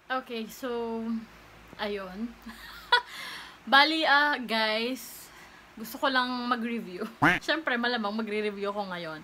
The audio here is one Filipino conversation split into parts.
Okay, so, ayun. Bali, guys, gusto ko lang mag-review. Siyempre, malamang magre-review ko ngayon.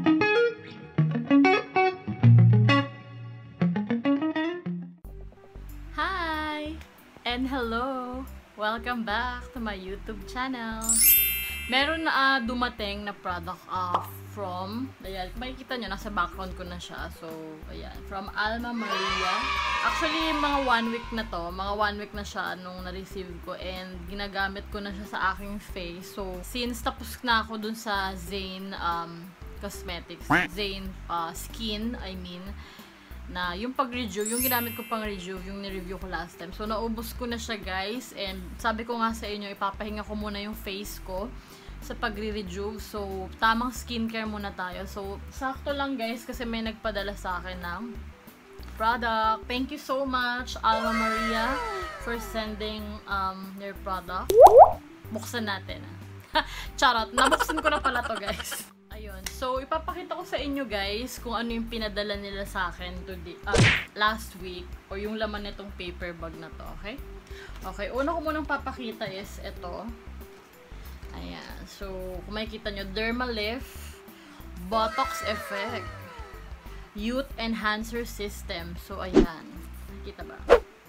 Hi! And hello! Welcome back to my YouTube channel. Meron na dumating na product from, ayan, makikita nyo, nasa background ko na siya. So, ayan, from Alma Maria. Actually, mga 1 week na to, mga 1 week na siya nung na-receive ko and ginagamit ko na siya sa aking face. So, since tapos na ako dun sa Zane Cosmetics, Zane Skin, I mean, na yung pag-review, yung ginamit ko pang review, yung ni-review ko last time. So, naubos ko na siya, guys. And sabi ko nga sa inyo, ipapahinga ko muna yung face ko sa pagre-review. So, tamang skincare muna tayo. So, sakto lang, guys, kasi may nagpadala sa akin ng product. Thank you so much, Alma Maria, for sending their product. Buksan natin. Charot. Nabuksan ko na pala to, guys. Ayun. So, ipapakita ko sa inyo, guys, kung ano yung pinadala nila sa akin today, last week, o yung laman nitong paper bag na to, okay? Okay, una ko munang papakita is ito. Ayan. So, kung makikita nyo, Dermalift Botox Effect Youth Enhancer System. So, ayan. Nakita ba?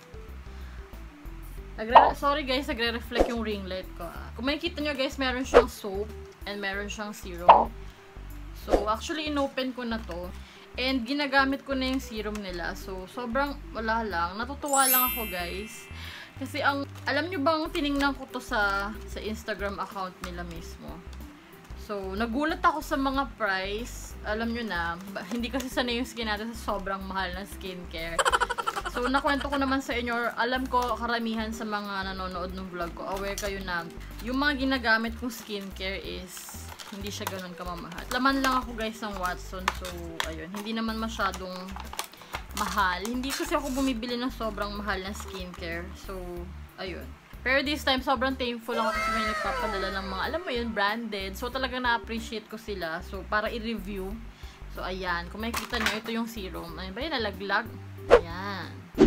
Sorry, guys, nagre-reflect yung ring light ko. Kung makikita nyo, guys, meron siyang soap and meron siyang serum. So, actually, inopen ko na to. And, ginagamit ko na yung serum nila. So, sobrang wala lang. Natutuwa lang ako, guys. Kasi, alam nyo bang tiningnan ko to sa Instagram account nila mismo. So, nagulat ako sa mga price. Alam nyo na, hindi kasi sanay yung skin natin sa sobrang mahal na skincare. So, nakwento ko naman sa inyo, alam ko karamihan sa mga nanonood ng vlog ko, aware kayo na yung mga ginagamit kong skincare is hindi siya ganun kamamahal. Laman lang ako, guys, ng Watson. So, ayun. Hindi naman masyadong mahal. Hindi kasi ako bumibili ng sobrang mahal na skincare. So, ayun. Pero this time, sobrang thankful ako kasi may nagpapadala ng mga, alam mo yun, branded. So, talagang na-appreciate ko sila. So, para i-review. So, ayan. Kung makikita nyo, ito yung serum. Ayun ba yun? Nalaglag. Ayan.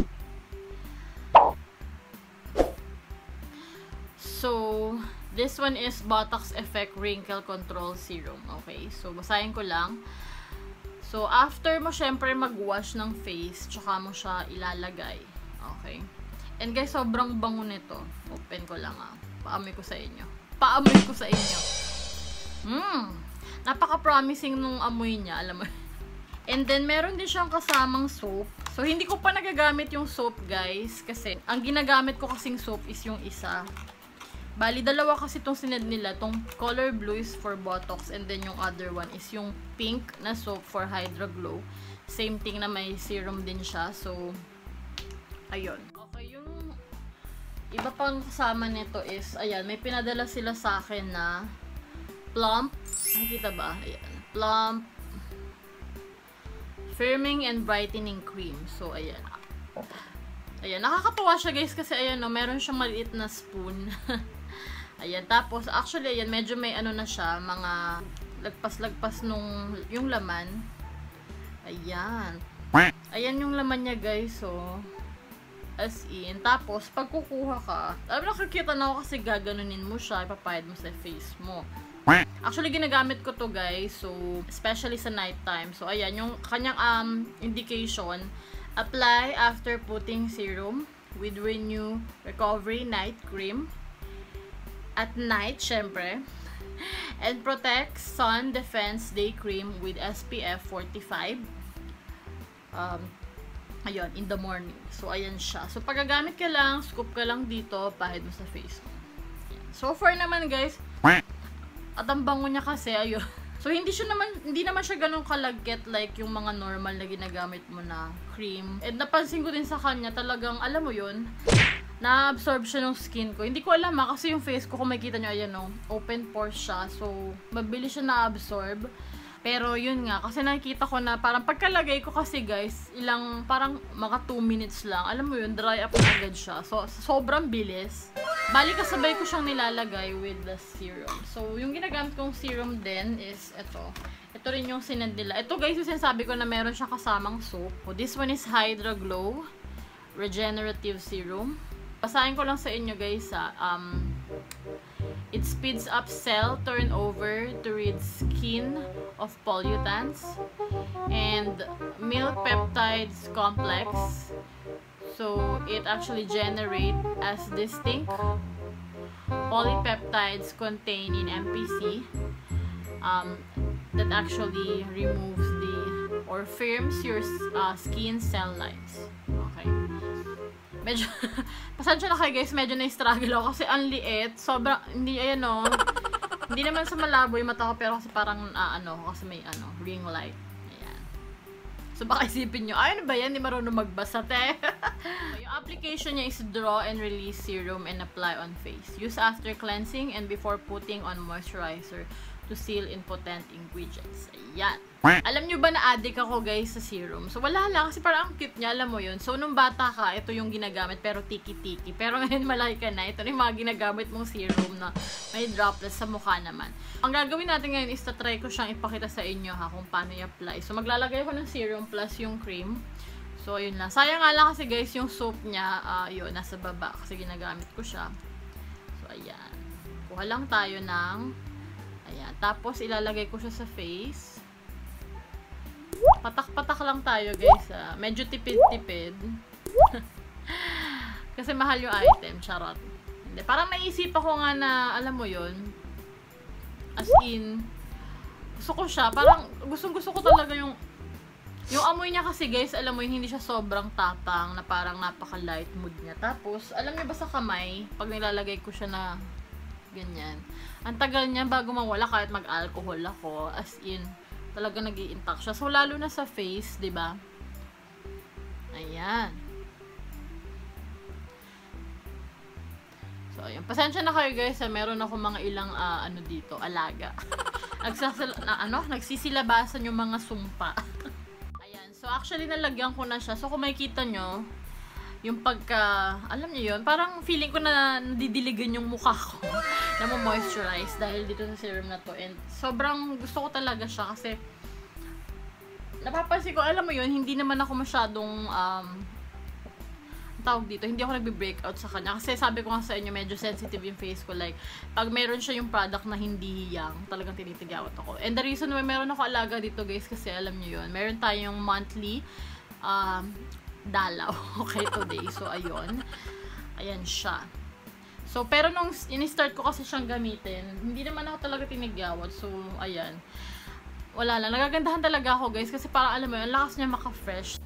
So, this one is Botox Effect Wrinkle Control Serum. Okay, so basahin ko lang. So, after mo syempre mag-wash ng face, tsaka mo siya ilalagay. Okay. And guys, sobrang bango nito. Open ko lang Paamoy ko sa inyo. Paamoy ko sa inyo. Napaka-promising nung amoy niya, alam mo. And then, meron din siyang kasamang soap. So, hindi ko pa nagagamit yung soap, guys. Kasi, ang ginagamit ko kasing soap is yung isa. Bali, dalawa kasi itong sinend nila. Itong color blue is for Botox and then yung other one is yung pink na soap for Hydra Glow. Same thing na may serum din siya. So, ayun. Okay, yung iba pang kasama nito is, ayan, may pinadala sila sa akin na Plump. Nakikita ba? Ayan. Plump Firming and Brightening Cream. So, ayan. Ayan. Nakakatuwa siya, guys, kasi ayan, no, meron siyang maliit na spoon. Ayan, tapos, actually, ayan, medyo may ano na siya, mga lagpas-lagpas nung, yung laman. Ayan. Ayan yung laman niya, guys, so, as in. Tapos, pag kukuha ka, nakikita na ako kasi gaganunin mo siya, ipapahid mo sa face mo. Actually, ginagamit ko to, guys, so, especially sa night time. So, ayan, yung kanyang, indication, apply after putting serum with Renew Recovery Night Cream. At night, syempre. And Protect Sun Defense Day Cream with SPF 45. Ayun, in the morning. So, ayan siya. So, paggagamit ka lang, scoop ka lang dito, pahid mo sa face mo. So far naman, guys, at ang bango niya kasi, ayun. So, hindi naman siya ganun kalagkit like yung mga normal na ginagamit mo na cream. And napansin ko din sa kanya, talagang, alam mo yun, na-absorb siya ng skin ko. Hindi ko alam kasi yung face ko, kung makikita nyo, ayan no, open pores siya. So, mabilis siya na-absorb. Pero, yun nga, kasi nakikita ko na parang pagkalagay ko kasi, guys, parang mga 2 minutes lang. Alam mo yun, dry up na agad siya. So, sobrang bilis. Bali, kasabay ko siyang nilalagay with the serum. So, yung ginagamit kong serum din is ito. Ito rin yung sinend nila. Ito, guys, yung sinasabi ko na meron siyang kasamang soap. So, this one is Hydra Glow regenerative serum. Basahin ko lang sa inyo guys it speeds up cell turnover to rid skin of pollutants, and milk peptides complex, so it actually generates as distinct polypeptides contained in MPC that actually removes or firms your skin cell lines. Okay. Medyo, pasensya na kayo guys, medyo na-struggle ako kasi ang liit. Sobrang, hindi, ayan o. Hindi naman sa malabo yung mata ko, pero kasi parang, kasi may, ring light. Ayan. So, baka isipin nyo, ay, ano ba yan? Hindi marunong magbasa, te. Yung application niya is draw and release serum and apply on face. Use after cleansing and before putting on moisturizer to seal in potent ingredients. Ayan. Alam nyo ba na addict ako guys sa serum? So wala lang kasi parang ang cute niya, alam mo yun. So nung bata ka, ito yung ginagamit pero tiki-tiki. Pero ngayon malaki ka na, ito na yung mga ginagamit mong serum na may droplets sa mukha naman. Ang gagawin natin ngayon is try ko siyang ipakita sa inyo kung paano i-apply. So maglalagay ako ng serum plus yung cream. So yun lang. Sayang nga lang kasi guys yung soap niya, yun, nasa baba kasi ginagamit ko siya. So ayan. Kuha lang tayo ng ayan. Tapos ilalagay ko siya sa face. Patak-patak lang tayo guys. Medyo tipid-tipid. Kasi mahal yung item. Charot. Hindi. Parang naisip ako nga na, alam mo yun, as in, gusto ko siya. Parang gustong-gusto ko talaga yung amoy niya kasi guys, alam mo yun, hindi siya sobrang tapang na parang napaka-light mood niya. Tapos, alam niyo ba sa kamay, pag nilalagay ko siya na ganyan, ang tagal niya bago mawala kahit mag-alcohol ako. As in, talaga nag-i-intact siya. So, lalo na sa face, di ba? Ayan. So, ayan. Pasensya na kayo guys, meron ako mga ilang, dito, alaga. Nagsisilabasan yung mga sumpa. Ayan. So, actually, nalagyan ko na siya. So, kung makikita nyo, yung alam niyo yun, parang feeling ko na nadidiligan yung mukha ko na mo-moisturize dahil dito sa serum na to. And sobrang gusto ko talaga siya kasi napapansin ko, alam mo yun, hindi naman ako masyadong tawag dito, hindi ako nagbe-breakout sa kanya. Kasi sabi ko nga sa inyo, medyo sensitive yung face ko. Like, pag meron siya yung product na hindi hiyang, talagang tinitigawat ako. And the reason why meron ako alaga dito guys, kasi alam niyo yun, meron tayong monthly dalaw. Okay, today. So, ayun. Ayan siya. So, pero nung in-start ko kasi siyang gamitin, hindi naman ako talaga tinigawat. So, ayan. Wala lang. Nagagandahan talaga ako, guys. Kasi parang, alam mo yun, lakas niya maka-fresh.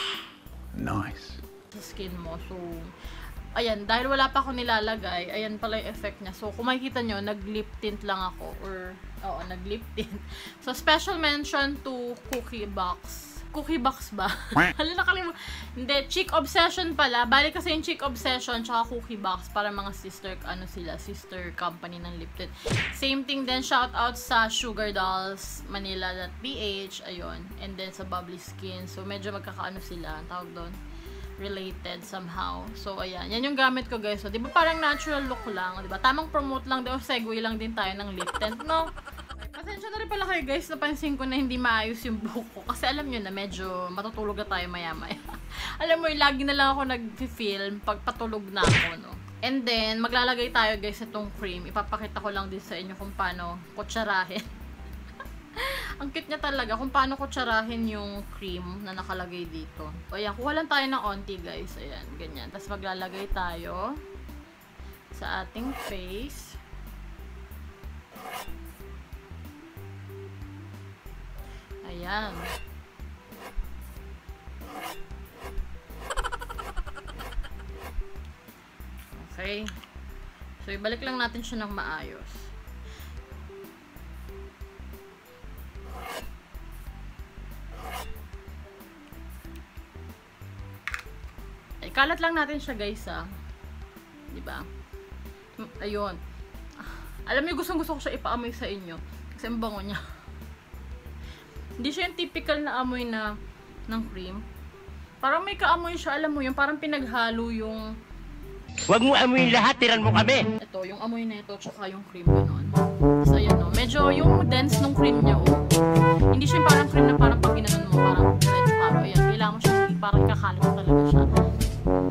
Nice. Sa skin mo. So, ayan. Dahil wala pa ako nilalagay, ayan pala yung effect niya. So, kung makikita nyo, nag-lip tint lang ako. Or, oo, nag-lip tint. So, special mention to Cookie Box. Cookie Box ba? Hala, nakalimutan. Hindi, Chic Obsession pala. Balik kasi yung Chic Obsession tsaka Cookie Box para mga sister company ng lip tint. Same thing din, shout out sa Sugar Dolls Manila.ph, ayun. And then sa Bubbly Skin. So, medyo magkakaano sila, tawag doon, related somehow. So, ayan. Yan yung gamit ko, guys. So, di ba parang natural look lang? Di ba? Tamang promote lang din o segue lang din tayo ng lip tint, no? Pasensya na rin pala kayo guys, napansin ko na hindi maayos yung buhok ko. Kasi alam nyo na medyo matutulog na tayo maya-maya. Alam mo yun, lagi na lang ako nag-film pag patulog na ako, no? And then, maglalagay tayo guys itong cream. Ipapakita ko lang din sa inyo kung paano kutsarahin. Ang cute niya talaga kung paano kutsarahin yung cream na nakalagay dito. O ayan, kuha lang tayo ng onti guys. Ayan, ganyan. Tapos maglalagay tayo sa ating face. Ayan. Okay. So, ibalik lang natin siya ng maayos. Ikalat lang natin siya, guys, diba? Ayun. Alam niyo, gustong-gusto ko siya ipaamoy sa inyo. Kasi ang bango niya. Hindi siya yung typical na amoy ng cream. Parang may kaamoy siya, alam mo yun, parang pinaghalo yung... Huwag mo amoy lahat, tiran mo kami! Ito, yung amoy na ito, tsaka yung cream, gano'n. So, ayan, no. Medyo yung dense ng cream niya, hindi siya yung parang cream na parang pag ginanon mo, parang diretso karo. Ayan, kailangan mo siya, parang kakalat talaga siya.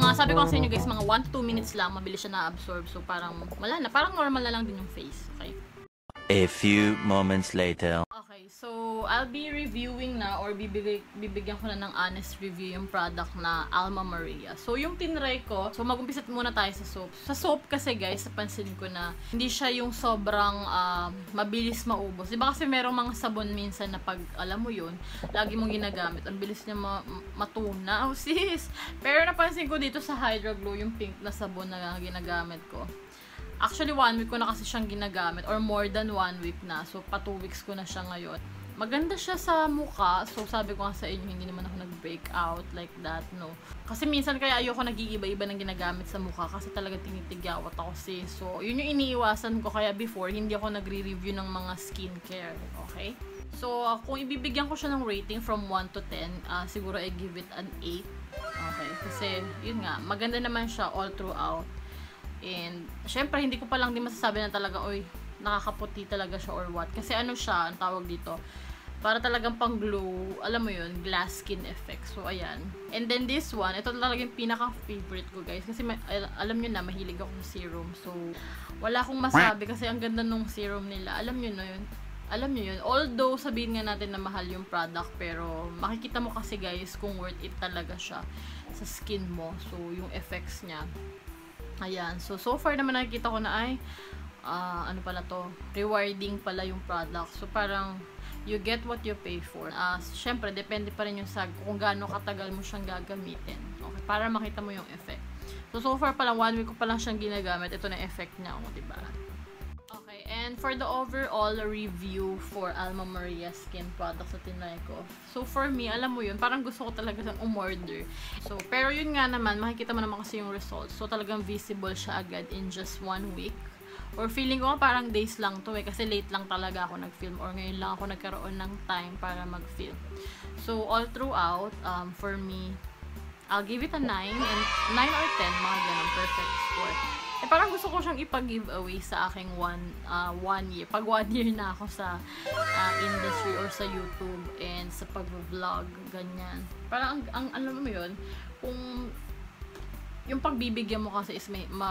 Mga sabi ko sa inyo guys, mga 1 to 2 minutes lang, mabilis siya na-absorb. So parang wala na, parang normal na lang din yung face. Okay? A few moments later. Okay, so I'll be reviewing na or bibigyan ko na ng honest review yung product na Alma Maria. So yung tinry ko, so mag-umpisa muna tayo sa soap. Sa soap kasi guys, napansin ko na hindi siya yung sobrang mabilis maubos. Diba kasi merong mga sabon minsan na pag alam mo yun, lagi mong ginagamit, ang bilis niya matunaw, sis. Pero napansin ko dito sa Hydra Glow yung pink na sabon na ginagamit ko. Actually, 1 week ko na kasi siyang ginagamit or more than 1 week na. So, pa 2 weeks ko na siya ngayon. Maganda siya sa mukha. So, sabi ko nga sa inyo, hindi naman ako nag-break out like that, no. Kasi minsan kaya ayoko nag-iiba-iba ng ginagamit sa mukha kasi talaga tinitigyawat ako sis. So, yun yung iniiwasan ko. Kaya before, hindi ako nagre-review ng mga skincare. Okay? So, kung ibibigyan ko siya ng rating from 1 to 10, siguro I give it an 8. Okay? Kasi, yun nga, maganda naman siya all throughout. And, syempre, hindi ko pa lang din masasabi na talaga, oy, nakakaputi talaga siya or what. Kasi ano siya, ang tawag dito, para talagang pang glow, alam mo yun, glass skin effect. So, ayan. And then this one, ito talaga yung pinaka-favorite ko, guys. Kasi, alam nyo na, mahilig ako sa serum. So, wala akong masabi kasi ang ganda nung serum nila. Alam nyo na yun. Alam nyo yun. Although, sabihin nga natin na mahal yung product, pero makikita mo kasi, guys, kung worth it talaga siya sa skin mo. So, yung effects niya. Ayan. So far naman nakikita ko na ay, ano pala to, rewarding pala yung product. So, parang, you get what you pay for. Syempre, depende pa rin yung kung gaano katagal mo siyang gagamitin. Okay, para makita mo yung effect. So far pa lang, 1 week ko pa lang siyang ginagamit. Ito na effect niya, diba? Okay, and for the overall review for Alma Maria skin products na tinry ko. So, for me, alam mo yun, parang gusto ko talaga siyang umorder. So, pero yun nga naman, makikita mo naman kasi yung results. So, talagang visible siya agad in just 1 week. Or feeling ko parang days lang to kasi late lang talaga ako nag-film or ngayon lang ako nagkaroon ng time para mag-film. So, all throughout, for me, I'll give it a 9 and 9 or 10, mga ganun, perfect score. Parang gusto ko siyang ipag-giveaway sa aking 1 year. Pag 1 year na ako sa industry or sa YouTube and sa pag-vlog, ganyan. Parang, alam mo yun, kung yung pagbibigyan mo kasi is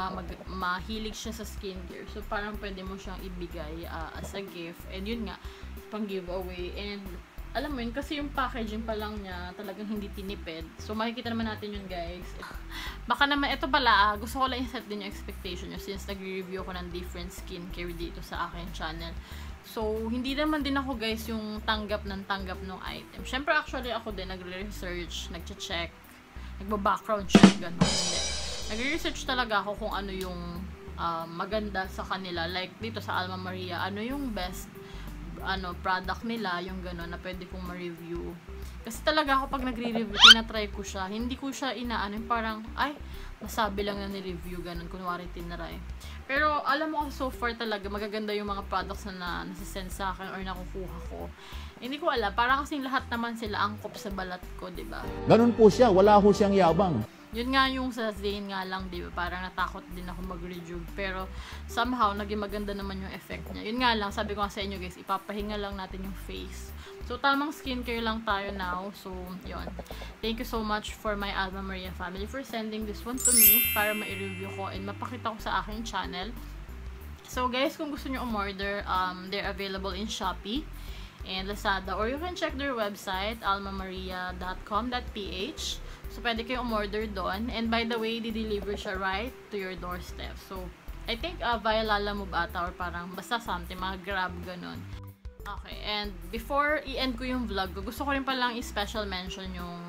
mahilig siya sa skincare. So, parang pwede mo siyang ibigay as a gift. And yun nga, pang giveaway. And, alam mo yun, kasi yung packaging pa lang niya, talagang hindi tinipid. So, makikita naman natin yun, guys. Baka naman, ito pala, gusto ko lang i-set din yung expectation nyo since nag-review ko ng different skincare dito sa akin channel. So, hindi naman din ako, guys, yung tanggap ng item. Siyempre, actually, ako din, nagre-research, nagche-check, nagba-background check, gano'n. Hindi. Nagre-research talaga ako kung ano yung maganda sa kanila. Like, dito sa Alma Maria, ano yung best product nila, yung gano'n, na pwede kong ma-review. Kasi talaga ako pag nagre-review, tinatry ko siya. Hindi ko siya inaano, parang, ay, nasabi lang na ni-review, gano'n, kunwari tinry. Pero, alam mo, so far talaga, magaganda yung mga products na nasisend sa akin or nakukuha ko. Hindi ko alam, parang kasing lahat naman sila angkop sa balat ko, diba? Ganun po siya, wala ho siyang yabang. Yun nga yung sa Zane nga lang, diba? Parang natakot din ako mag-rejuve. Pero, somehow, naging maganda naman yung effect niya. Yun nga lang, sabi ko nga sa inyo guys, ipapahinga lang natin yung face. So, tamang skincare lang tayo now. So, yun. Thank you so much for my Alma Maria family for sending this one to me para ma-review ko and mapakita ko sa aking channel. So, guys, kung gusto nyo umorder, they're available in Shopee and Lazada. Or you can check their website, almamaria.com.ph. So, pwede kayo umorder doon. And by the way, di-deliver siya right to your doorstep. So, I think via Lalamove ata or parang basta something, mga Grab, ganun. Okay, and before i-end ko yung vlog ko, gusto ko rin palang i-special mention yung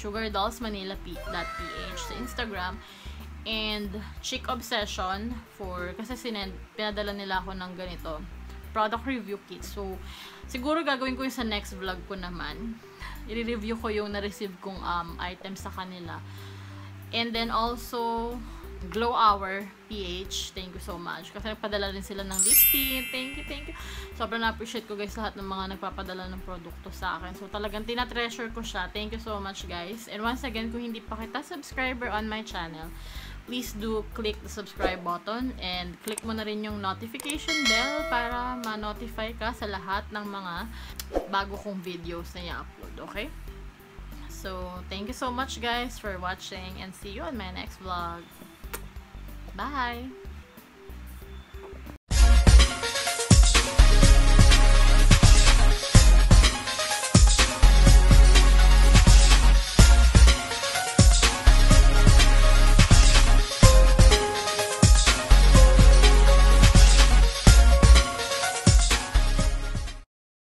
sugardollsmanila.ph sa Instagram and Chic Obsession kasi pinadala nila ako ng ganito, product review kit. So, siguro gagawin ko yung sa next vlog ko naman. I-review ko yung na-receive kong items sa kanila. And then also, Glow Hour PH, thank you so much. Kasi nagpadala rin sila ng lip tint. Thank you. Sobrang na-appreciate ko guys lahat ng mga nagpapadala ng produkto sa akin. So talagang tinatreasure ko siya. Thank you so much guys. And once again, kung hindi pa kita subscriber on my channel, please do click the subscribe button and click mo na rin yung notification bell para ma-notify ka sa lahat ng mga bago kong videos na i-upload, okay? So, thank you so much guys for watching and see you on my next vlog. Bye!